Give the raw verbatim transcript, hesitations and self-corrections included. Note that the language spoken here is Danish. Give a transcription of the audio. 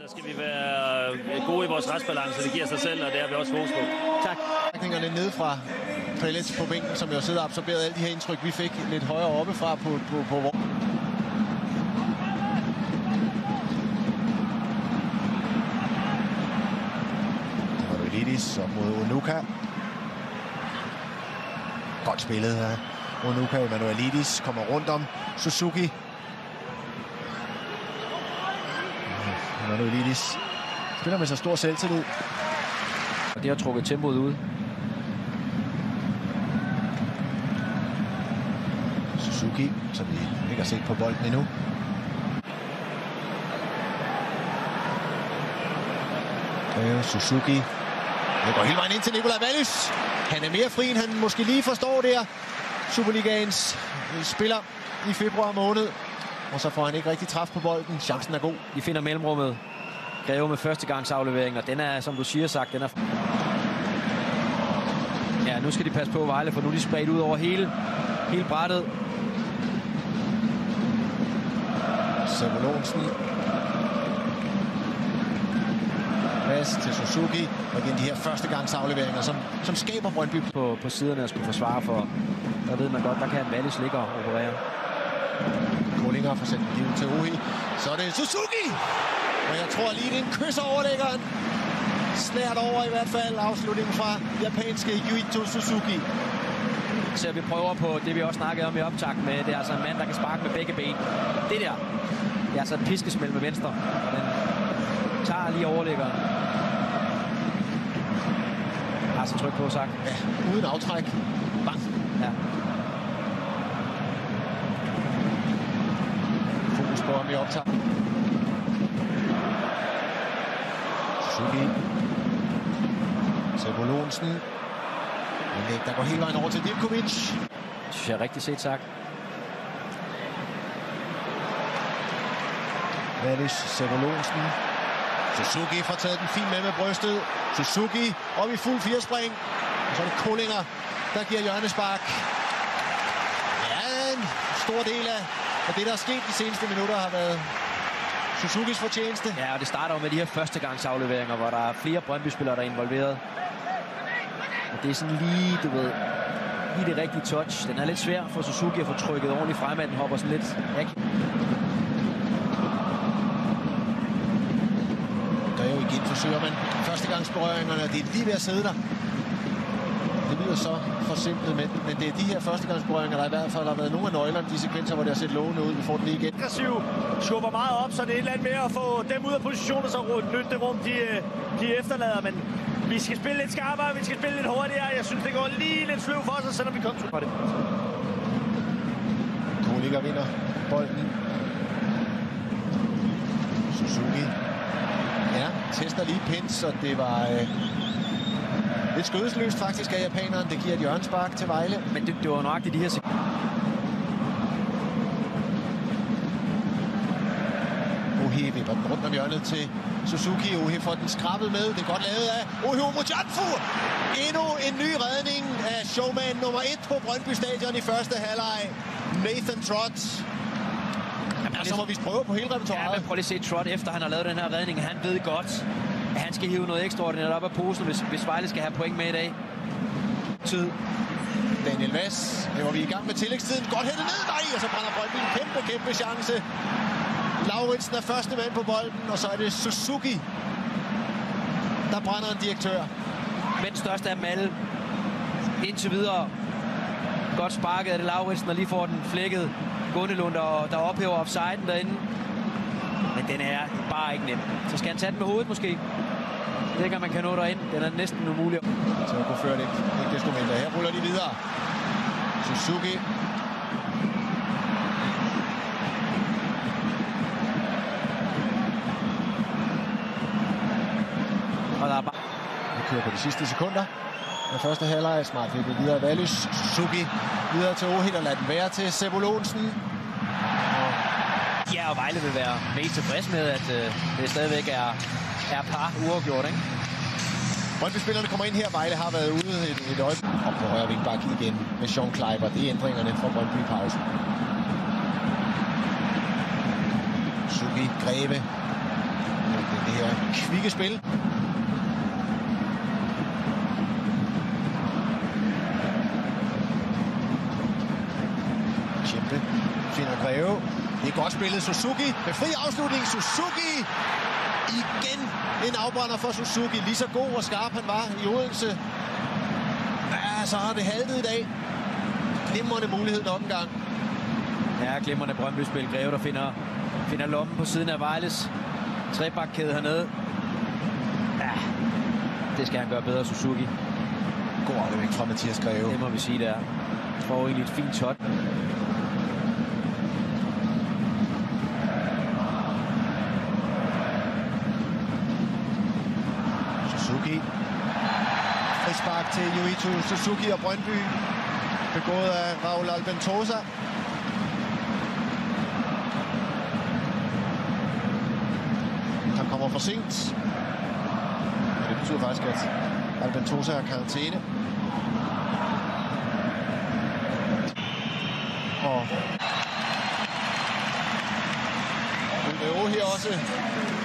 Der skal vi være gode i vores retsbalance, det giver sig selv, og det har vi også fokus på. Tak. Trækningerne ned fra Pellets på bænken, som jo sidder og absorberet alle de her indtryk, vi fik lidt højere oppefra på, på, på vores. Manuelidis op mod Onuka. Godt spillet her. Onuka og Manuelidis kommer rundt om Suzuki. Manuelidis spiller med så stor selvtillid. Og det har trukket tempoet ud. Suzuki, som vi ikke har set på bolden endnu. Øh, Suzuki. Det går hele vejen ind til Nicolai Wallis. Han er mere fri, end han måske lige forstår der. Superligaens spiller i februar måned. Og så får han ikke rigtig træf på bolden. Chancen er god. De finder mellemrummet. Greve med førstegangsaflevering, og den er, som du siger sagt, den er... Ja, nu skal de passe på Vejle, for nu er de spredt ud over hele, hele brættet. Sebulonsen. Pas til Suzuki. Og igen de her førstegangsafleveringer, som, som skaber Brøndby. På, på siderne at skulle forsvare for, der ved man godt, der kan Wallis ligge og operere. Kollinger får sendt den til Ohi. Så er det Suzuki! Og jeg tror lige, det er en kysser overlæggeren. Snært over i hvert fald. Afslutningen fra japanske Yuito Suzuki. Så vi prøver på det, vi også snakkede om i optakt med. Det er altså en mand, der kan sparke med begge ben. Det der, det er altså et piskesmæld med venstre. Den tager lige overlæggeren. Har så tryk på, sagt. Ja, uden aftræk. Bang. Ja. Fokus på ham i optakt. Suzuki. Sebulonsen. En læg, der går hele vejen over til Divkovic. Det synes jeg er rigtig set sagt. Wallis, Sebulonsen. Suzuki får taget den fint med med brystet. Suzuki op i fuld firespring. Og så er det Kollinger, der giver hjørnespark. Ja, en stor del af, af det, der er sket de seneste minutter, har været Suzukis fortjeneste. Ja, og det starter jo med de her førstegangsafleveringer, hvor der er flere Brøndby-spillere, der er involveret. Og det er sådan lige, du ved, lige det rigtige touch. Den er lidt svær for Suzuki at få trykket ordentligt frem, at den hopper sådan lidt. Greve igen forsøger man førstegangsberøringerne, og det er lige ved at sidde der. Det lyder så forsimplet, men, men det er de her førstegangsberøringer, der i hvert fald har været nogle af nøglerne, de sekvenser, hvor det har set lovende ud. Vi får den lige igen. Aggressiv, skubber meget op, så det er et eller andet med at få dem ud af positioner, så nyt det rum, de, de efterlader. Men vi skal spille lidt skarpere, vi skal spille lidt hurtigere. Jeg synes, det går lige lidt sløv for os, selvom vi kommer til det. Kollinger vinder bolden. Suzuki. Ja, tester lige pins, og det var øh, lidt skødesløst faktisk af japaneren. Det giver et hjørnespark til Vejle. Men det, det var nøjagtigt de her sekunder. Ohi vipper den rundt om hjørnet til Suzuki. Ohi får den skrabet med. Det er godt lavet af Ohi Omojanfu. Endnu en ny redning af showman nummer et på Brøndby Stadion i første halvleg. Nathan Trott. Ja, så må vi prøve på hele repertoiret. Ja, men prøv lige at se Trott, efter han har lavet den her redning. Han ved godt, at han skal hive noget ekstraordinært op af posen, hvis, hvis Vejle skal have point med i dag. Tid. Daniel Vass. Det var vi i gang med tillægstiden. Godt hættet ned. Nej, og så brænder Brøndby en kæmpe, kæmpe chance. Lauritsen er første mand på bolden, og så er det Suzuki, der brænder en direktør. Men største af dem alle. Indtil videre. Godt sparket af det Lauritsen, og lige får den flækket. Gundelund, der, der ophæver offsiden derinde. Men den er bare ikke nem. Så skal han tage den med hovedet måske. Det ikke, man kan nå derind. Den er næsten umulig. Så jeg kunne føre det. Ikke desto mindre. Her ruller de videre. Suzuki. Og der er bare... Vi kører på de sidste sekunder. Den første halvleg smart vippet videre af Wallis. Suzuki videre til Ohi, der lader den være til Sebulonsen. Ja, og Vejle vil være mest tilfreds med, at øh, det stadigvæk er, er par uafgjort, ikke? Brøndby-spillerne kommer ind her. Vejle har været ude et, et øjeblik. Og på højre vingbakke igen med Sean Kleiber. Det er ændringerne fra Brøndby i pausen. Suzuki, Greve. Det, det her kvikke spil. Kæmpe finder Greve. Det er godt spillet. Suzuki med fri afslutning. Suzuki igen en afbrænder for Suzuki. Lige så god og skarp han var i Odense. Ja, så har det haltet i dag. Glimrende mulighed nok en gang. Ja, glimrende Brøndby-spil. Greve, der finder, finder lommen på siden af Vejles trebakkæde hernede. Ja, det skal han gøre bedre, Suzuki. God aflevering fra Mathias Greve. Det må vi sige, der. Jeg tror egentlig et fint shot. Suzuki. Frispark til Yuito Suzuki og Brøndby. Begået af Raul Albentosa. Han kommer for sent. Og det betyder faktisk, at Albentosa er karantæne. Og Ulveo her også